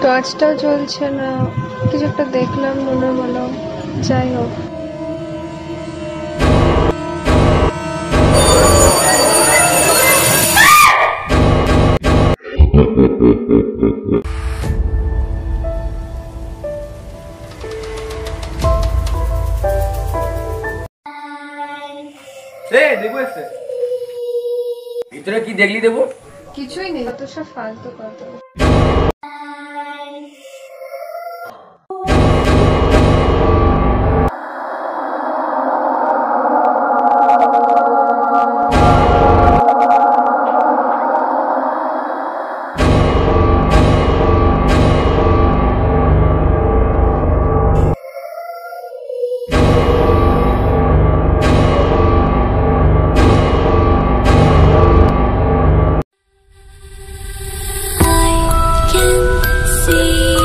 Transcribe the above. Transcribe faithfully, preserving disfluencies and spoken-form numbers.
টর্চটাও জ্বলছে না, কিছু একটা দেখলাম মনে হলো। যাই হোক, ভিতরে কি দেখলি দেবো? কিছুই নেই, তো সব ফালতু কথা। See